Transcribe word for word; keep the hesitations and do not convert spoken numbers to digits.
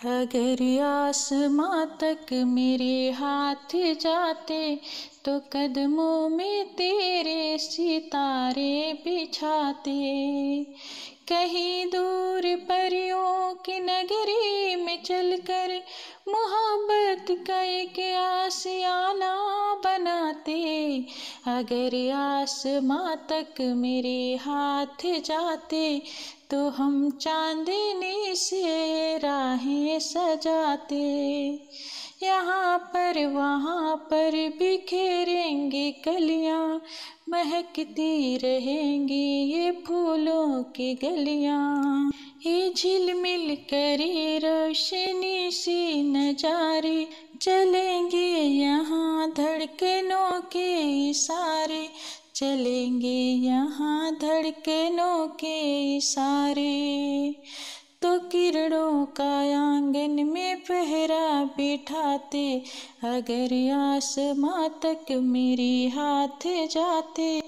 अगर आसमां तक मेरे हाथ जाते तो कदमों में तेरे सितारे बिछाते। कहीं दूर परियों की नगरी में चलकर मोहब्बत का एक आशियाना बनाते। अगर आसमां तक मेरे हाथ जाते तो हम चांदनी से राहें सजाते। यहाँ पर वहाँ पर बिखेरेंगे कलियाँ, महकती रहेंगी ये फूलों की गलियाँ। ये झिलमिल करे रोशनी सी नजारे, चलेंगे यहाँ धड़कनों के इशारे, चलेंगे यहाँ धड़कनों के इशारे। तो किरणों का आंगन में पहरा बिठाते, अगर आसमां तक मेरे हाथ जाते।